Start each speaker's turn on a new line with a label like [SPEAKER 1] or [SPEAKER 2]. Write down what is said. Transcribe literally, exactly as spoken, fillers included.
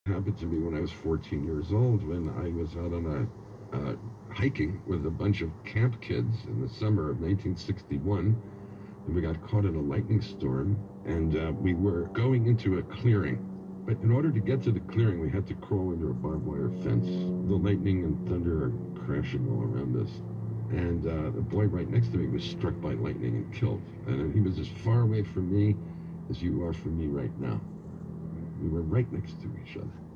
[SPEAKER 1] happened to me when I was fourteen years old, when I was out on a uh, hiking with a bunch of camp kids in the summer of nineteen sixty-one, and we got caught in a lightning storm, and uh, we were going into a clearing. But in order to get to the clearing, we had to crawl under a barbed wire fence. The lightning and thunder are crashing all around us. And uh, the boy right next to me was struck by lightning and killed. And he was as far away from me as you are from me right now. We were right next to each other.